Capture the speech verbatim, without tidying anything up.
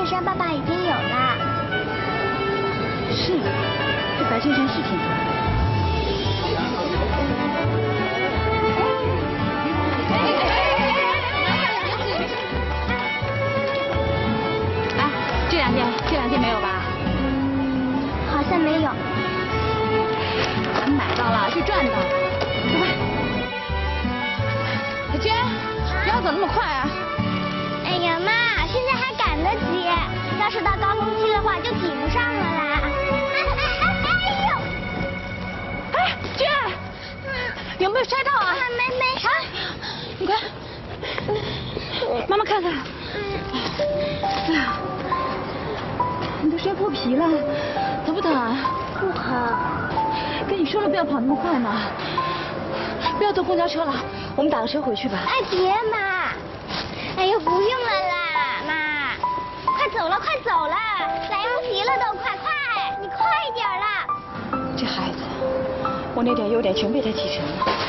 山爸爸已经有了。 是，这白衬衫是挺多的。哎，这两件，这两件没有吧？ 嗯，好像没有。 咱们买到了，是赚到。快！小娟，不要走那么快啊！ 哎呀妈，现在还赶得及，要是到高峰期的话就挤不上了啦。哎呦！ 哎，娟，有没有摔到啊？ 没没事。 你快，妈妈看看。哎呀，你都摔破皮了，疼不疼啊？ 不疼。 跟你说了不要跑那么快嘛，不要坐公交车了，我们打个车回去吧。 哎，别妈！哎呦，不用了啦，妈，快走了，快走了，来不及了都，快快，你快一点啦！ 这孩子，我那点优点全被他继承了。